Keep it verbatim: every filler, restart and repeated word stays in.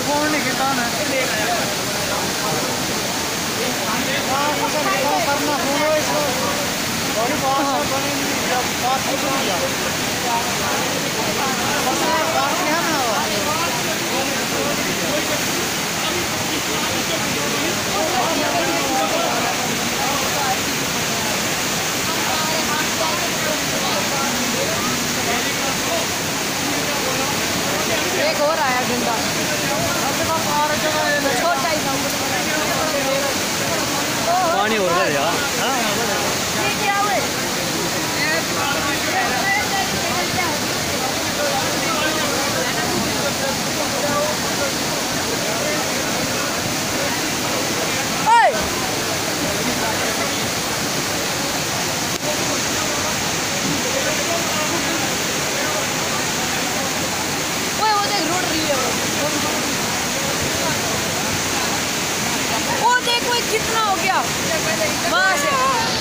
phone नहीं किया ना करना फोन है इसको और बात बनी जब बात हो गया बस बात है ना एक और आया गंदा छोटा ही था पानी हो गया यार ये क्या हुए वो देखो कितना हो गया वहां से